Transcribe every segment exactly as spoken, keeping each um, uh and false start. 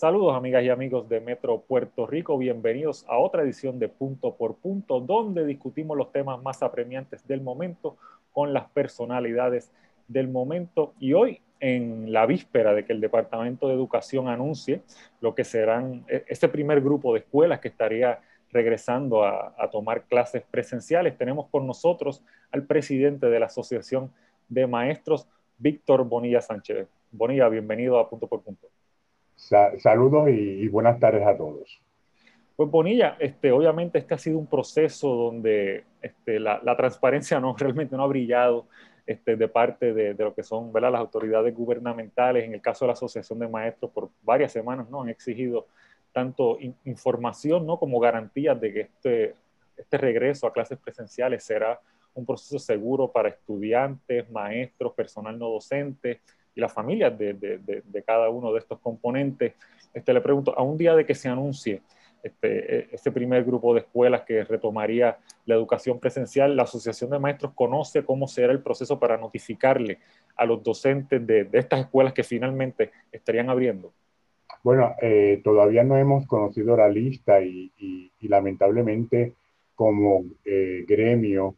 Saludos amigas y amigos de Metro Puerto Rico, bienvenidos a otra edición de Punto por Punto, donde discutimos los temas más apremiantes del momento con las personalidades del momento. Y hoy, en la víspera de que el Departamento de Educación anuncie lo que serán este primer grupo de escuelas que estaría regresando a, a tomar clases presenciales, tenemos con nosotros al presidente de la Asociación de Maestros, Víctor Bonilla Sánchez. Bonilla, bienvenido a Punto por Punto. Sa saludos y, y buenas tardes a todos. Pues Bonilla, este, obviamente este ha sido un proceso donde este, la, la, transparencia no, realmente no ha brillado este, de parte de, de lo que son, ¿verdad?, las autoridades gubernamentales. En el caso de la Asociación de Maestros, por varias semanas, ¿no?, han exigido tanto in, información, ¿no?, como garantías de que este, este regreso a clases presenciales será un proceso seguro para estudiantes, maestros, personal no docente y las familias de, de, de, de cada uno de estos componentes. Este, le pregunto, a un día de que se anuncie Este, este primer grupo de escuelas que retomaría la educación presencial, la Asociación de Maestros conoce cómo será el proceso para notificarle a los docentes de, de estas escuelas que finalmente estarían abriendo. Bueno, eh, todavía no hemos conocido la lista y, y, y lamentablemente como eh, gremio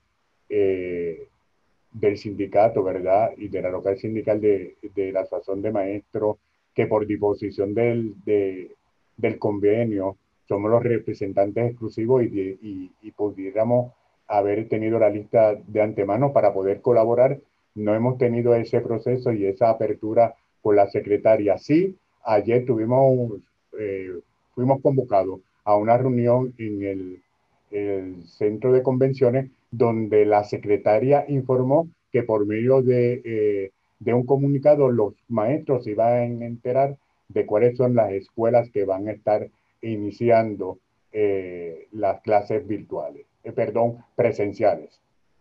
eh, del sindicato, ¿verdad? Y de la local sindical de, de la Asociación de Maestros, que por disposición del, de, del convenio somos los representantes exclusivos y, de, y, y pudiéramos haber tenido la lista de antemano para poder colaborar. No hemos tenido ese proceso y esa apertura por la secretaria. Sí, ayer tuvimos, eh, fuimos convocados a una reunión en el, el centro de convenciones donde la secretaria informó que por medio de, eh, de un comunicado los maestros se iban a enterar de cuáles son las escuelas que van a estar iniciando eh, las clases virtuales, eh, perdón, presenciales.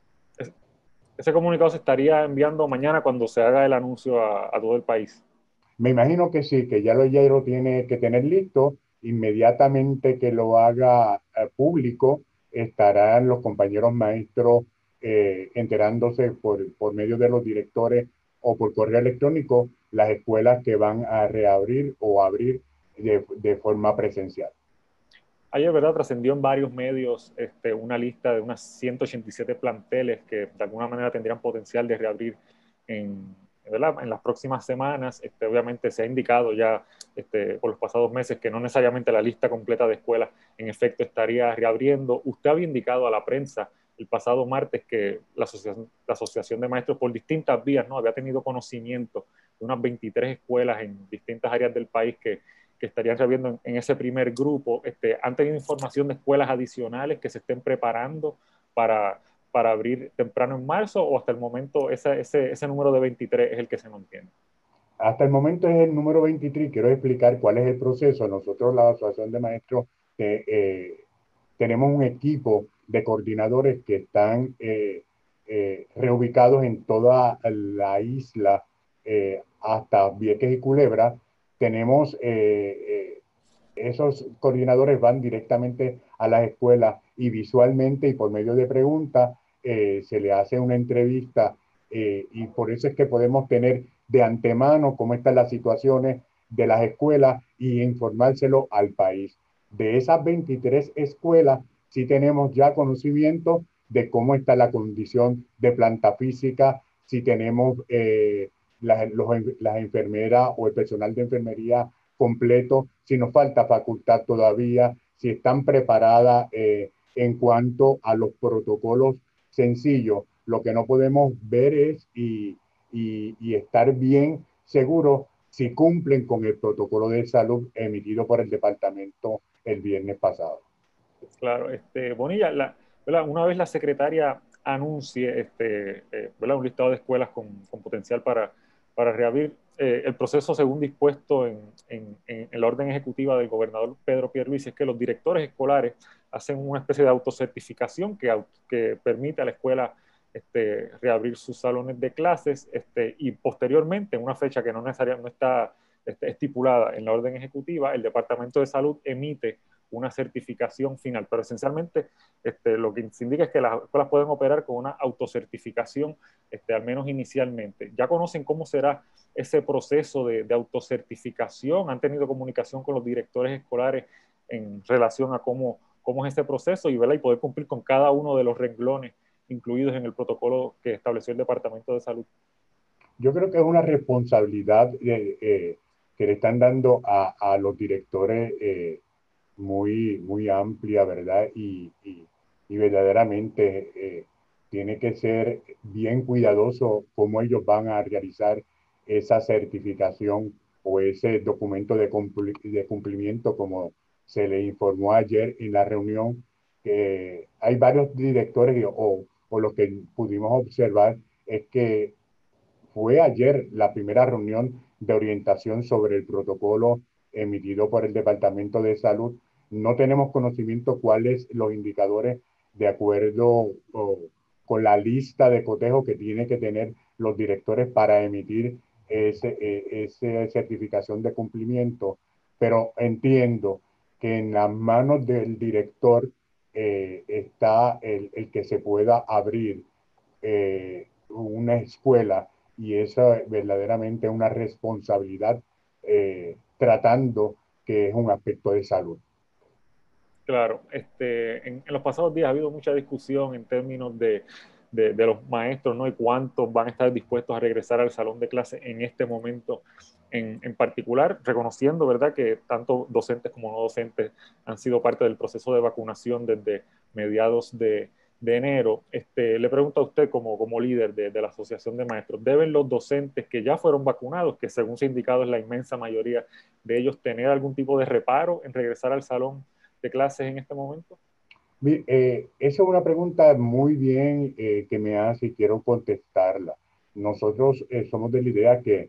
Ese comunicado se estaría enviando mañana cuando se haga el anuncio a, a todo el país. Me imagino que sí, que ya lo, ya lo tiene que tener listo. Inmediatamente que lo haga eh, público, estarán los compañeros maestros eh, enterándose por, por medio de los directores o por correo electrónico las escuelas que van a reabrir o abrir de, de forma presencial. Ayer, ¿verdad?, trascendió en varios medios este, una lista de unas ciento ochenta y siete planteles que de alguna manera tendrían potencial de reabrir en, ¿verdad?, en las próximas semanas. Este, obviamente se ha indicado ya este, por los pasados meses que no necesariamente la lista completa de escuelas en efecto estaría reabriendo. Usted había indicado a la prensa el pasado martes que la Asociación, la Asociación de Maestros por distintas vías, ¿no?, había tenido conocimiento de unas veintitrés escuelas en distintas áreas del país que que estarían reabriendo en, en ese primer grupo. Este, ¿Han tenido información de escuelas adicionales que se estén preparando para, para abrir temprano en marzo, o hasta el momento ese, ese, ese número de veintitrés es el que se mantiene? Hasta el momento es el número veintitrés. Quiero explicar cuál es el proceso. Nosotros, la Asociación de Maestros, eh, eh, tenemos un equipo de coordinadores que están eh, eh, reubicados en toda la isla, eh, hasta Vieques y Culebra. Tenemos eh, eh, esos coordinadores van directamente a las escuelas y visualmente y por medio de preguntas eh, se le hace una entrevista, eh, y por eso es que podemos tener de antemano cómo están las situaciones de las escuelas y informárselo al país. De esas veintitrés escuelas, sí tenemos ya conocimiento de cómo está la condición de planta física, si tenemos eh, las, los, las enfermeras o el personal de enfermería completo, si nos falta facultad todavía, si están preparadas eh, en cuanto a los protocolos sencillos. Lo que no podemos ver es y, y, y estar bien seguros si cumplen con el protocolo de salud emitido por el departamento el viernes pasado. Claro, este, Bonilla, la, ¿verdad?, una vez la secretaria anuncie este, eh, ¿verdad?, un listado de escuelas con, con potencial para, para reabrir, eh, el proceso según dispuesto en, en, en, la orden ejecutiva del gobernador Pedro Pierluisi es que los directores escolares hacen una especie de autocertificación que, que permite a la escuela este, reabrir sus salones de clases, este, y posteriormente, en una fecha que no necesariamente no está este, estipulada en la orden ejecutiva, el Departamento de Salud emite una certificación final. Pero esencialmente este, lo que se indica es que las escuelas pueden operar con una autocertificación, este, al menos inicialmente. ¿Ya conocen cómo será ese proceso de, de autocertificación? ¿Han tenido comunicación con los directores escolares en relación a cómo, cómo es ese proceso y, ¿verdad? y poder cumplir con cada uno de los renglones incluidos en el protocolo que estableció el Departamento de Salud? Yo creo que es una responsabilidad eh, eh, que le están dando a, a los directores eh, muy, muy amplia, ¿verdad? Y, y, y verdaderamente eh, tiene que ser bien cuidadoso cómo ellos van a realizar esa certificación o ese documento de, cumpli de cumplimiento, como se le informó ayer en la reunión, que hay varios directores o, o lo que pudimos observar es que fue ayer la primera reunión de orientación sobre el protocolo emitido por el Departamento de Salud. No tenemos conocimiento cuáles los indicadores de acuerdo o, con la lista de cotejo que tienen que tener los directores para emitir ese, e, esa certificación de cumplimiento, pero entiendo que en las manos del director eh, está el, el, que se pueda abrir eh, una escuela y eso es verdaderamente una responsabilidad eh, tratando que es un aspecto de salud. Claro, este, en, en, los pasados días ha habido mucha discusión en términos de, de, de, los maestros, ¿no? Y cuántos van a estar dispuestos a regresar al salón de clase en este momento en, en particular, reconociendo, ¿verdad?, que tanto docentes como no docentes han sido parte del proceso de vacunación desde mediados de, de enero. Este, le pregunto a usted como, como líder de, de la Asociación de Maestros, ¿deben los docentes que ya fueron vacunados, que según se ha indicado es la inmensa mayoría de ellos, tener algún tipo de reparo en regresar al salón de clases en este momento? Eh, esa es una pregunta muy bien eh, que me hace y quiero contestarla. Nosotros eh, somos de la idea que,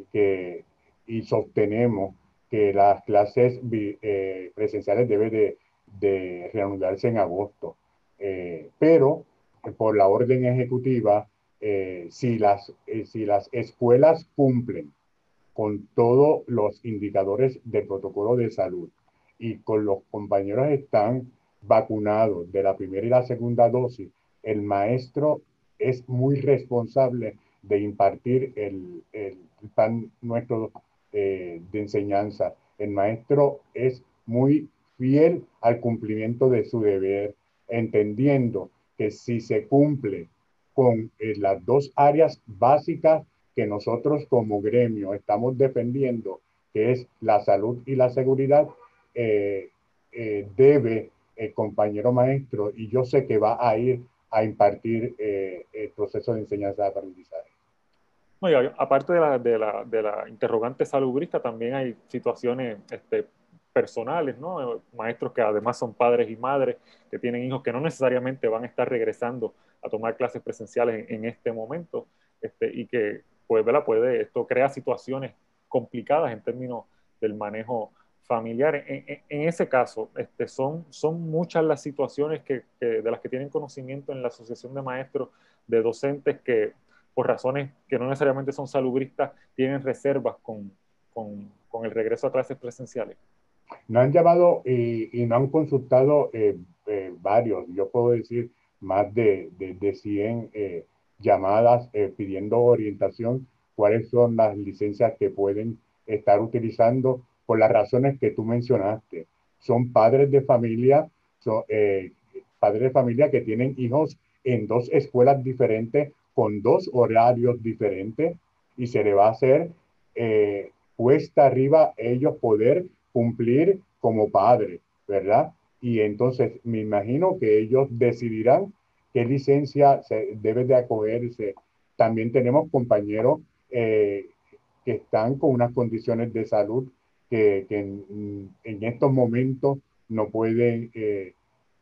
que y sostenemos que las clases eh, presenciales deben de, de, reanudarse en agosto. Eh, pero eh, por la orden ejecutiva, eh, si, las, eh, si las escuelas cumplen con todos los indicadores del protocolo de salud y con los compañeros están vacunados de la primera y la segunda dosis, el maestro es muy responsable de impartir el, el plan nuestro eh, de enseñanza. El maestro es muy fiel al cumplimiento de su deber, entendiendo que si se cumple con eh, las dos áreas básicas que nosotros como gremio estamos defendiendo, que es la salud y la seguridad, eh, eh, debe el compañero maestro, y yo sé que va a ir a impartir eh, el proceso de enseñanza-aprendizaje. No, y aparte de la, de, la, de la interrogante salubrista, también hay situaciones este, personales, ¿no? Maestros que además son padres y madres, que tienen hijos que no necesariamente van a estar regresando a tomar clases presenciales en, en este momento, este, y que, pues, ¿verdad? Puede, esto crea situaciones complicadas en términos del manejo familiar. En, en, en ese caso, este, son, son muchas las situaciones que, que, de las que tienen conocimiento en la Asociación de Maestros, de docentes que por razones que no necesariamente son salubristas, tienen reservas con, con, con el regreso a clases presenciales. No han llamado y, y no han consultado eh, eh, varios, yo puedo decir más de, de, de cien eh, llamadas eh, pidiendo orientación, cuáles son las licencias que pueden estar utilizando por las razones que tú mencionaste. Son padres de familia, son eh, padres de familia que tienen hijos en dos escuelas diferentes, con dos horarios diferentes, y se le va a hacer eh, cuesta arriba ellos poder cumplir como padre, ¿verdad? Y entonces me imagino que ellos decidirán qué licencia se debe de acogerse. También tenemos compañeros eh, que están con unas condiciones de salud que, que en, en, estos momentos no pueden eh,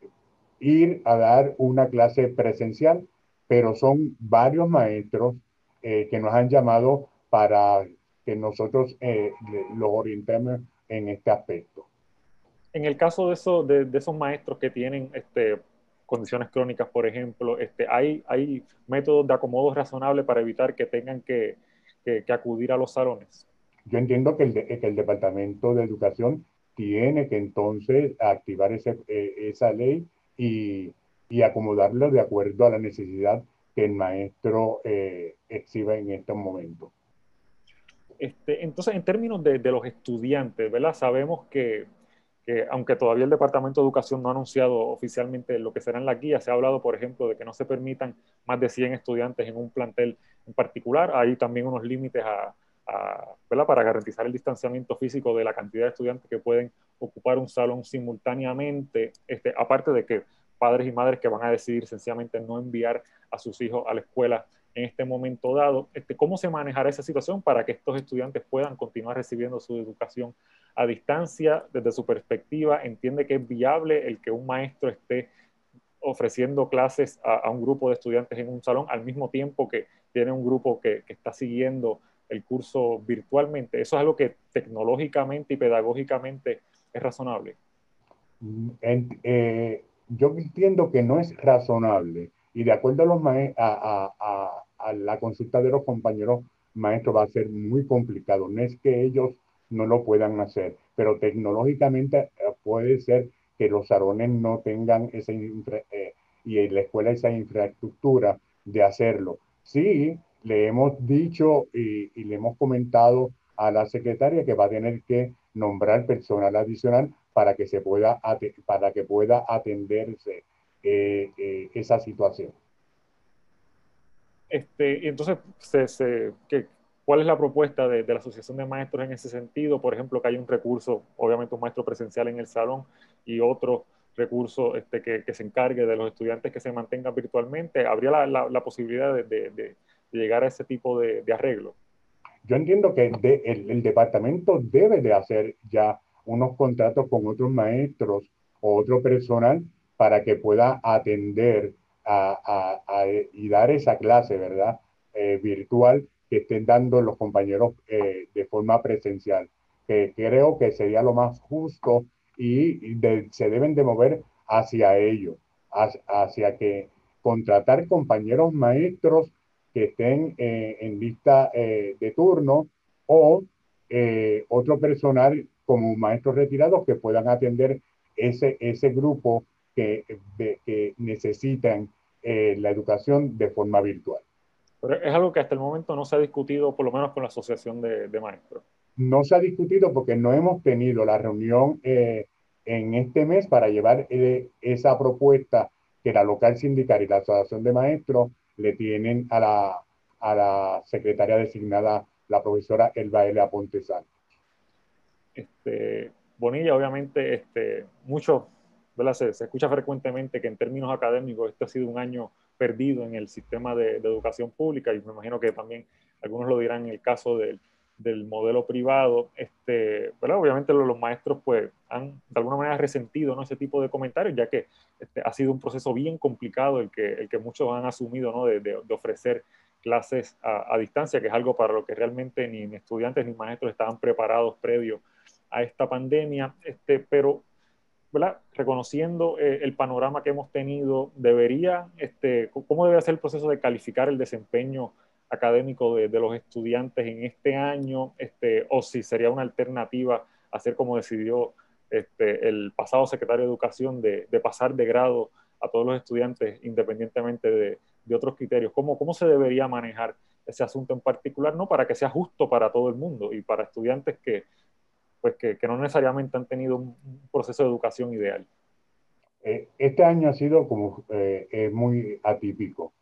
ir a dar una clase presencial, pero son varios maestros eh, que nos han llamado para que nosotros eh, los orientemos en este aspecto. En el caso de, eso, de, de esos maestros que tienen este, condiciones crónicas, por ejemplo, este, hay, hay métodos de acomodo razonable para evitar que tengan que, que, que acudir a los salones. Yo entiendo que el, de, que el Departamento de Educación tiene que entonces activar ese, eh, esa ley y, y acomodarla de acuerdo a la necesidad que el maestro eh, exhiba en este momento. Este, entonces, en términos de, de los estudiantes, ¿verdad? Sabemos que, que, aunque todavía el Departamento de Educación no ha anunciado oficialmente lo que serán las guías, se ha hablado, por ejemplo, de que no se permitan más de cien estudiantes en un plantel en particular. Hay también unos límites a, a, ¿verdad? Para garantizar el distanciamiento físico de la cantidad de estudiantes que pueden ocupar un salón simultáneamente, este, aparte de que padres y madres que van a decidir sencillamente no enviar a sus hijos a la escuela en este momento dado. Este, ¿Cómo se manejará esa situación para que estos estudiantes puedan continuar recibiendo su educación a distancia? Desde su perspectiva, ¿entiende que es viable el que un maestro esté ofreciendo clases a, a un grupo de estudiantes en un salón al mismo tiempo que tiene un grupo que, que está siguiendo el curso virtualmente? ¿Eso es algo que tecnológicamente y pedagógicamente es razonable? En- eh, yo entiendo que no es razonable y de acuerdo a, los mae- a, a- a- a la consulta de los compañeros maestros va a ser muy complicado. No es que ellos no lo puedan hacer, pero tecnológicamente eh, puede ser que los salones no tengan esa infra- eh, y en la escuela esa infraestructura de hacerlo. Sí, le hemos dicho y, y le hemos comentado a la secretaria que va a tener que nombrar personal adicional para que se pueda, para que pueda atenderse eh, eh, esa situación. Este, y entonces, se, se, ¿qué, ¿cuál es la propuesta de, de, la Asociación de Maestros en ese sentido? Por ejemplo, que hay un recurso, obviamente un maestro presencial en el salón y otro recurso este, que, que se encargue de los estudiantes que se mantengan virtualmente. ¿Habría la, la, la posibilidad de, de, de, llegar a ese tipo de, de arreglo? Yo entiendo que de, el, el departamento debe de hacer ya unos contratos con otros maestros o otro personal para que pueda atender a, a, a, y dar esa clase, ¿verdad? Eh, virtual que estén dando los compañeros eh, de forma presencial, que creo que sería lo más justo y de, se deben de mover hacia ello, hacia, hacia que contratar compañeros maestros que estén eh, en lista eh, de turno o eh, otro personal como maestros retirados que puedan atender ese, ese grupo que, de, que necesitan eh, la educación de forma virtual. Pero es algo que hasta el momento no se ha discutido, por lo menos con la Asociación de, de Maestros. No se ha discutido porque no hemos tenido la reunión eh, en este mes para llevar eh, esa propuesta que la local sindical y la asociación de maestros le tienen a la, a la secretaria designada, la profesora Elba L. Aponte Santos. Este, Bonilla, obviamente, este, mucho, ¿verdad? Se, se, escucha frecuentemente que en términos académicos este ha sido un año perdido en el sistema de, de educación pública y me imagino que también algunos lo dirán en el caso del, del modelo privado. Este, ¿verdad? Obviamente los, los, maestros pues han de alguna manera resentido, ¿no?, ese tipo de comentarios, ya que este, ha sido un proceso bien complicado el que, el que muchos han asumido, ¿no?, de, de, de ofrecer clases a, a distancia, que es algo para lo que realmente ni estudiantes ni maestros estaban preparados previo a esta pandemia, este, pero ¿verdad?, reconociendo eh, el panorama que hemos tenido, debería, este, ¿cómo debe ser el proceso de calificar el desempeño académico de, de los estudiantes en este año? Este, o si sería una alternativa hacer como decidió este, el pasado secretario de Educación de, de pasar de grado a todos los estudiantes independientemente de, de otros criterios. ¿Cómo, ¿Cómo se debería manejar ese asunto en particular, no para que sea justo para todo el mundo y para estudiantes que pues que, que no necesariamente han tenido un, un proceso de educación ideal? Eh, este año ha sido como eh, eh, muy atípico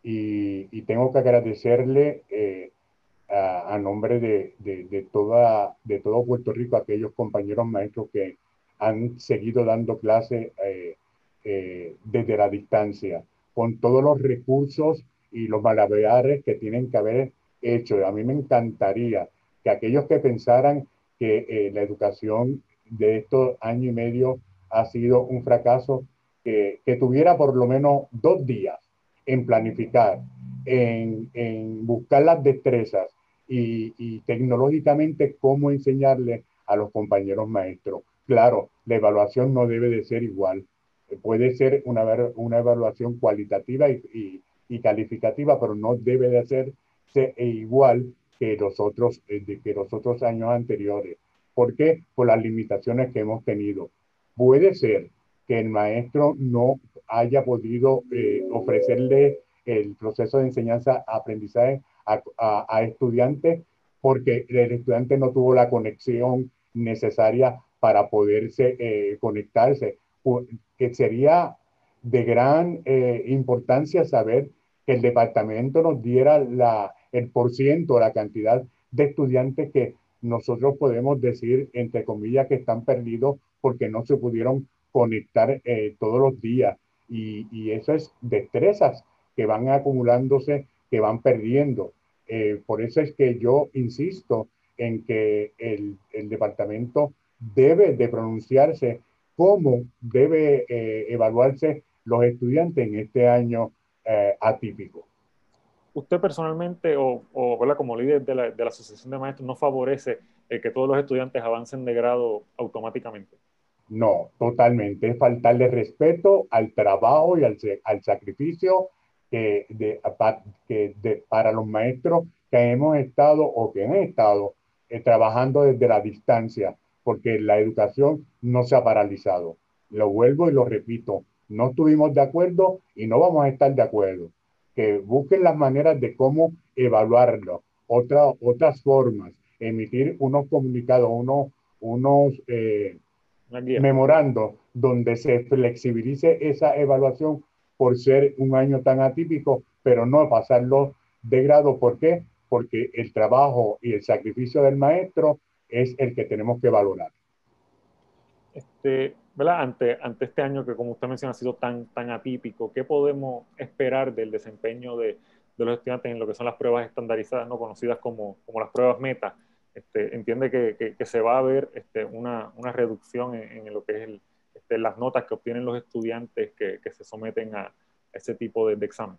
y, y, tengo que agradecerle eh, a, a, nombre de, de, de, toda, de todo Puerto Rico a aquellos compañeros maestros que han seguido dando clases eh, eh, desde la distancia, con todos los recursos y los malabares que tienen que haber hecho. A mí me encantaría que aquellos que pensaran que eh, la educación de estos años y medio ha sido un fracaso, que, que tuviera por lo menos dos días en planificar, en, en buscar las destrezas y, y, tecnológicamente cómo enseñarle a los compañeros maestros. Claro, la evaluación no debe de ser igual. Puede ser una, una evaluación cualitativa y, y, y, calificativa, pero no debe de ser igual que los otros, que los otros años anteriores. ¿Por qué? Por las limitaciones que hemos tenido. Puede ser que el maestro no haya podido eh, ofrecerle el proceso de enseñanza-aprendizaje a, a, a estudiantes porque el estudiante no tuvo la conexión necesaria para poderse eh, conectarse. Que sería de gran eh, importancia saber que el departamento nos diera la, el porciento, la cantidad de estudiantes que nosotros podemos decir, entre comillas, que están perdidos porque no se pudieron conectar eh, todos los días. Y, y eso es destrezas que van acumulándose, que van perdiendo. Eh, por eso es que yo insisto en que el, el departamento debe de pronunciarse cómo debe eh, evaluarse los estudiantes en este año eh, atípico. ¿Usted personalmente o, o ¿verdad? Como líder de la, de la Asociación de Maestros no favorece el que todos los estudiantes avancen de grado automáticamente? No, totalmente. Es faltarle respeto al trabajo y al, al sacrificio que, de, que de, para los maestros que hemos estado o que han estado eh, trabajando desde la distancia, porque la educación no se ha paralizado. Lo vuelvo y lo repito, no estuvimos de acuerdo y no vamos a estar de acuerdo. Que busquen las maneras de cómo evaluarlo, otra, otras formas, emitir unos comunicados, unos, unos eh, Una guía. memorando donde se flexibilice esa evaluación por ser un año tan atípico, pero no pasarlo de grado. ¿Por qué? Porque el trabajo y el sacrificio del maestro es el que tenemos que valorar. Este, ¿verdad? Ante, ante este año que, como usted menciona, ha sido tan, tan atípico, ¿qué podemos esperar del desempeño de, de los estudiantes en lo que son las pruebas estandarizadas, no conocidas como, como las pruebas meta? Este, entiende que, que, que, se va a ver este, una, una reducción en, en, lo que es el, este, las notas que obtienen los estudiantes que, que se someten a ese tipo de, de examen.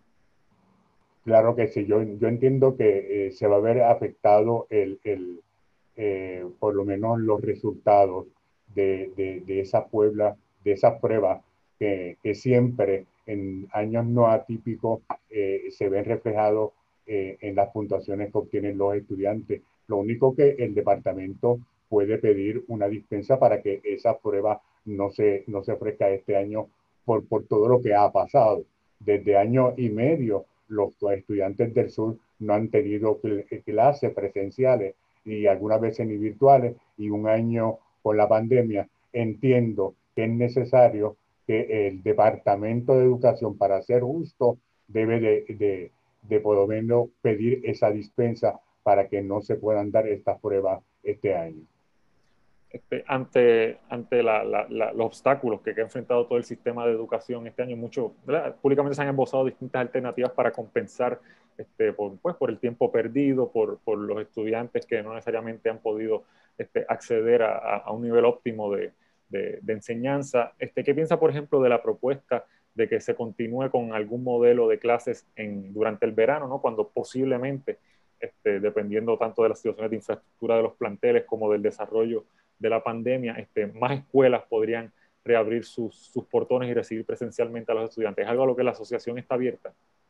Claro que sí, yo, yo entiendo que eh, se va a ver afectado el, el eh, por lo menos los resultados de, de, de esa Puebla, de esa prueba que, que siempre en años no atípicos eh, se ven reflejados eh, en las puntuaciones que obtienen los estudiantes. Lo único que el departamento puede pedir una dispensa para que esa prueba no se, no se ofrezca este año por, por todo lo que ha pasado. Desde año y medio los estudiantes del sur no han tenido clases presenciales y algunas veces ni virtuales, y un año con la pandemia. Entiendo que es necesario que el Departamento de Educación, para ser justo, debe de, de, de por lo menos pedir esa dispensa para que no se puedan dar estas pruebas este año. Este, ante ante la, la, la, los obstáculos que, que, ha enfrentado todo el sistema de educación este año, mucho, ¿verdad? Públicamente se han esbozado distintas alternativas para compensar este, por, pues, por el tiempo perdido, por, por los estudiantes que no necesariamente han podido este, acceder a, a, un nivel óptimo de, de, de enseñanza. Este, ¿Qué piensa, por ejemplo, de la propuesta de que se continúe con algún modelo de clases en, durante el verano, ¿no? Cuando posiblemente, este, dependiendo tanto de las situaciones de infraestructura de los planteles como del desarrollo de la pandemia, este, más escuelas podrían reabrir sus, sus portones y recibir presencialmente a los estudiantes? ¿Es algo a lo que la asociación está abierta?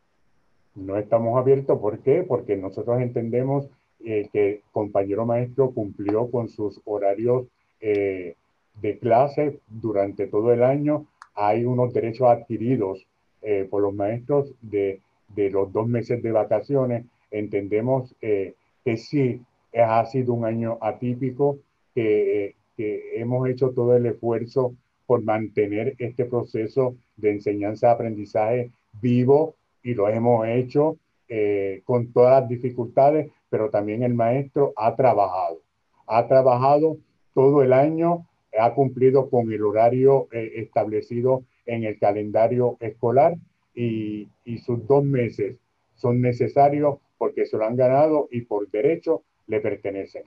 No estamos abiertos, ¿por qué? Porque nosotros entendemos eh, que el compañero maestro cumplió con sus horarios eh, de clase durante todo el año. Hay unos derechos adquiridos eh, por los maestros de, de, los dos meses de vacaciones. Entendemos eh, que sí ha sido un año atípico, que, que hemos hecho todo el esfuerzo por mantener este proceso de enseñanza-aprendizaje vivo, y lo hemos hecho eh, con todas las dificultades, pero también el maestro ha trabajado, ha trabajado todo el año, ha cumplido con el horario eh, establecido en el calendario escolar, y, y sus dos meses son necesarios porque se lo han ganado y por derecho le pertenecen.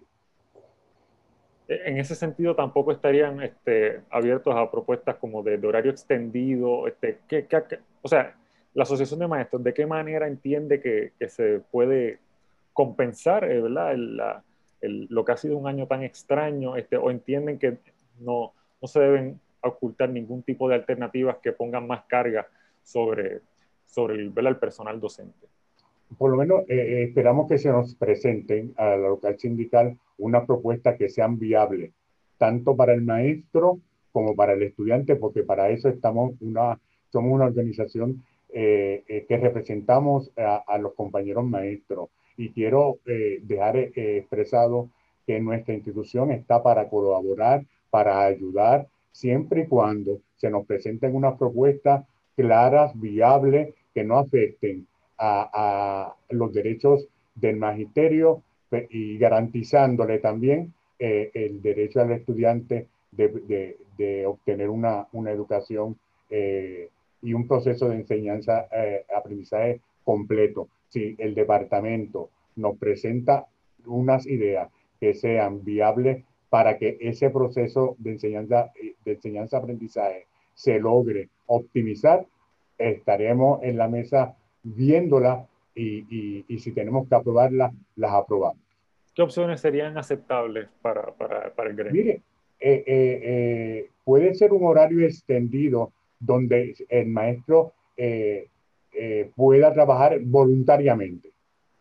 En ese sentido, tampoco estarían este, abiertos a propuestas como de, de horario extendido. Este, ¿qué, qué, qué? O sea, la Asociación de Maestros, ¿de qué manera entiende que, que se puede compensar, eh, ¿verdad? El, la, el, lo que ha sido un año tan extraño? Este, ¿O entienden que no, no se deben ocultar ningún tipo de alternativas que pongan más carga sobre, sobre el, ¿verdad? El personal docente? Por lo menos eh, esperamos que se nos presenten a la local sindical unas propuestas que sean viables, tanto para el maestro como para el estudiante, porque para eso estamos una, somos una organización eh, eh, que representamos a, a, los compañeros maestros. Y quiero eh, dejar eh, expresado que nuestra institución está para colaborar, para ayudar, siempre y cuando se nos presenten unas propuestas claras, viables, que no afecten a, a los derechos del magisterio y garantizándole también eh, el derecho al estudiante de, de, de obtener una, una educación eh, y un proceso de enseñanza, eh, aprendizaje completo. Si el departamento nos presenta unas ideas que sean viables para que ese proceso de enseñanza, de enseñanza aprendizaje se logre optimizar, estaremos en la mesa viéndola y, y, y si tenemos que aprobarla, las aprobamos. ¿Qué opciones serían aceptables para, para, para el gremio? Mire, eh, eh, eh, puede ser un horario extendido donde el maestro eh, eh, pueda trabajar voluntariamente,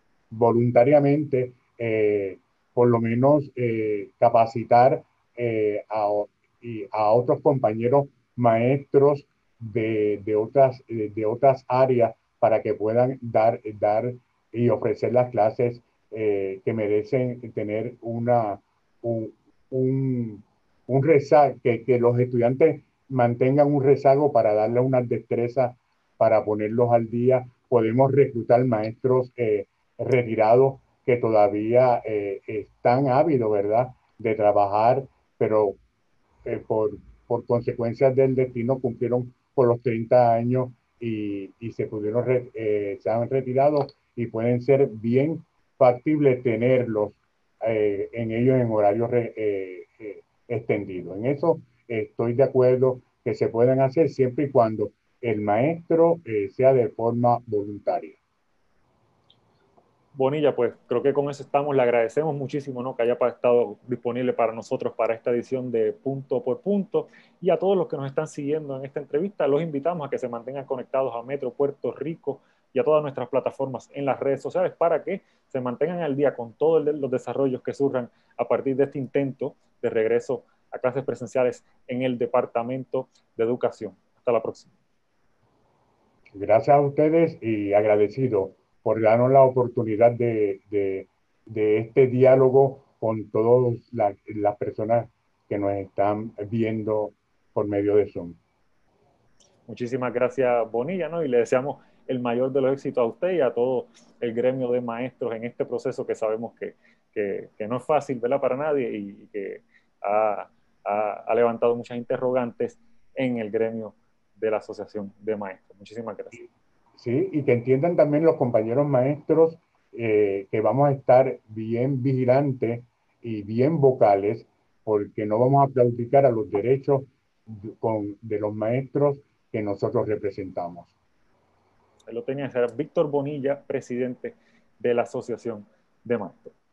voluntariamente, eh, por lo menos eh, capacitar eh, a, y a otros compañeros maestros de, de, otras, de otras áreas para que puedan dar, dar y ofrecer las clases eh, que merecen tener una, un, un, un rezago, que, que los estudiantes mantengan un rezago para darle unas destrezas, para ponerlos al día. Podemos reclutar maestros eh, retirados que todavía eh, están ávidos, ¿verdad?, de trabajar, pero eh, por, por consecuencias del destino cumplieron por los treinta años y, y se pudieron, re, eh, se han retirado y pueden ser bien factibles tenerlos eh, en ellos en horarios eh, eh, extendidos. En eso eh, estoy de acuerdo que se pueden hacer siempre y cuando el maestro eh, sea de forma voluntaria. Bonilla, pues creo que con eso estamos. Le agradecemos muchísimo, ¿no?, que haya estado disponible para nosotros para esta edición de Punto por Punto. Y a todos los que nos están siguiendo en esta entrevista, los invitamos a que se mantengan conectados a Metro Puerto Rico y a todas nuestras plataformas en las redes sociales para que se mantengan al día con todos los desarrollos que surjan a partir de este intento de regreso a clases presenciales en el Departamento de Educación. Hasta la próxima. Gracias a ustedes y agradecido por darnos la oportunidad de, de, de este diálogo con todas la, las personas que nos están viendo por medio de Zoom. Muchísimas gracias, Bonilla, ¿no? Y le deseamos el mayor de los éxitos a usted y a todo el gremio de maestros en este proceso que sabemos que, que, que no es fácil, ¿verdad?, para nadie y que ha, ha, ha levantado muchas interrogantes en el gremio de la Asociación de Maestros. Muchísimas gracias. Sí, y que entiendan también los compañeros maestros eh, que vamos a estar bien vigilantes y bien vocales, porque no vamos a claudicar a los derechos de, con, de los maestros que nosotros representamos. Él lo tenía, era Víctor Bonilla, presidente de la Asociación de Maestros.